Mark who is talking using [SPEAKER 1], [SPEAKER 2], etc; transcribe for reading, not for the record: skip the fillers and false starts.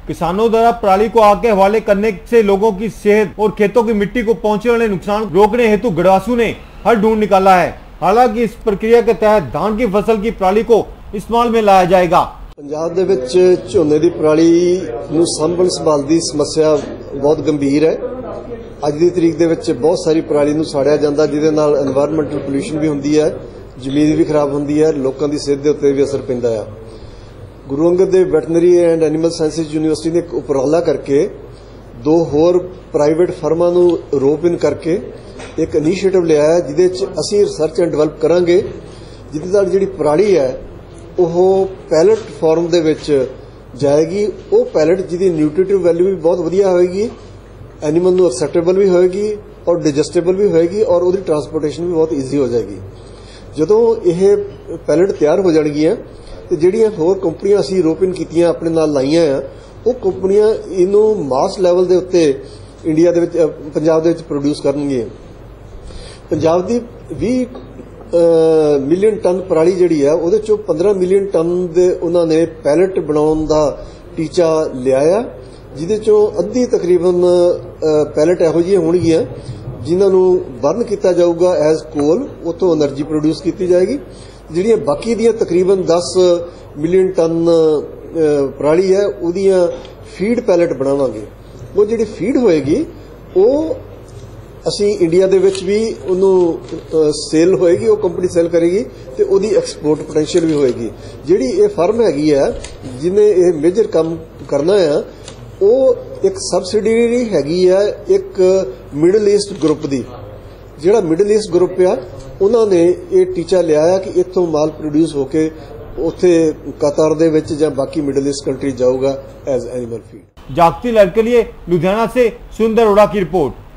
[SPEAKER 1] किसानों द्वारा पराली को आग के हवाले करने से लोगों की सेहत और खेतों की मिट्टी को पहुंचने वाले नुकसान रोकने हेतु गढ़वासू ने हल ढूंढ निकाला है। हालांकि इस प्रक्रिया के तहत धान की फसल की पराली को इस्तेमाल में लाया जाएगा।
[SPEAKER 2] पंजाब दे विच झोने दी पराली नूं संभल संभाल दी समस्या बहुत गंभीर है। अज दी तरीक दे विच बहुत सारी पराली नूं साड़िया जांदा, जिहदे नाल एनवायरनमेंटल पोल्यूशन भी हुंदी है, जमीन भी खराब हुंदी है, लोकां दी सेहत दे उत्ते भी असर पैंदा है। Guru Angad Dev veterinary and animal sciences university ने एक उपराला करके दो होर प्राइवेट फर्मां नूं रोप इन करके एक इनीशिएटिव लिया है, जिहदे च असीं रिसर्च एंड डिवेलप करांगे, जिहदे नाल जिहड़ी पराली है ਉਹ ਪੈਲਟ ਫਾਰਮ ਦੇ ਵਿੱਚ ਜਾਏਗੀ। ਉਹ ਪੈਲਟ ਜਿਹਦੀ ਨਿਊਟ੍ਰੀਟਿਵ ਵੈਲਿਊ ਵੀ ਬਹੁਤ ਵਧੀਆ ਹੋਏਗੀ, ਐਨੀਮਲ ਨੂੰ ਐਕਸੈਪਟੇਬਲ ਵੀ ਹੋਏਗੀ ਔਰ ਡਾਈਜੈਸਟੇਬਲ ਵੀ ਹੋਏਗੀ ਔਰ ਉਹਦੀ ਟਰਾਂਸਪੋਰਟੇਸ਼ਨ ਵੀ ਬਹੁਤ ਈਜ਼ੀ ਹੋ ਜਾਏਗੀ। ਜਦੋਂ ਇਹ ਪੈਲਟ ਤਿਆਰ ਹੋ ਜਾਣਗੀਆਂ ਤੇ ਜਿਹੜੀਆਂ ਹੋਰ ਕੰਪਨੀਆਂ ਅਸੀਂ ਯੂਰੋਪੀਅਨ ਕੀਤੀਆਂ ਆਪਣੇ ਨਾਲ ਲਾਈਆਂ ਆ, ਉਹ ਕੰਪਨੀਆਂ ਇਹਨੂੰ ਮਾਸ ਲੈਵਲ ਦੇ ਉੱਤੇ ਇੰਡੀਆ ਦੇ ਵਿੱਚ ਪੰਜਾਬ ਦੇ ਵਿੱਚ ਪ੍ਰੋਡਿਊਸ ਕਰਨਗੀਆਂ। ਪੰਜਾਬ ਦੀ 20 मिलियन टन पराली जिहड़ी है उहदे चों 15 मिलियन टन दे उन्हां ने पैलेट बनाउण दा टीचा लिया, जिहदे चों अद्धी तकरीबन पैलेट इहो जिहियां होणगीਆਂ जिन्हां नूं बर्न कीता जाऊगा एज कोल, उत्थों एनर्जी प्रोड्यूस कीती जाएगी। जिहड़ियां बाकी दीयां तकरीबन 10 मिलियन टन पराली है उहदियां फीड पैलेट बनावांगे। वो जिहड़ी फीड होएगी ਉਹ ਅਸੀਂ ਇੰਡੀਆ ਦੇ ਵਿੱਚ ਵੀ ਉਹਨੂੰ ਸੇਲ ਹੋਏਗੀ, ਉਹ ਕੰਪਨੀ ਸੇਲ ਕਰੇਗੀ ਤੇ ਉਹਦੀ ਐਕਸਪੋਰਟ ਪੋਟੈਂਸ਼ੀਅਲ ਵੀ ਹੋਏਗੀ। ਜਿਹੜੀ ਇਹ ਫਰਮ ਹੈਗੀ ਹੈ ਜਿਹਨੇ ਇਹ ਮੇਜਰ ਕੰਮ ਕਰਨਾ ਆ, ਉਹ ਇੱਕ ਸਬਸਿਡੀਅਰੀ ਹੈਗੀ ਹੈ ਇੱਕ ਮਿਡਲ ਈਸਟ ਗਰੁੱਪ ਦੀ। ਜਿਹੜਾ ਮਿਡਲ ਈਸਟ ਗਰੁੱਪ ਆ ਉਹਨਾਂ ਨੇ ਇਹ ਟੀਚਾ ਲਿਆ ਹੈ ਕਿ ਇੱਥੋਂ ਮਾਲ ਪ੍ਰੋਡਿਊਸ ਹੋ ਕੇ ਉੱਥੇ ਕਤਾਰ ਦੇ ਵਿੱਚ ਜਾਂ ਬਾਕੀ ਮਿਡਲ ਈਸਟ ਕੰਟਰੀ ਜਾਊਗਾ as animal feed.
[SPEAKER 1] Jagti Lehar के लिए लुधियाना से सुंदर अरोड़ा की रिपोर्ट।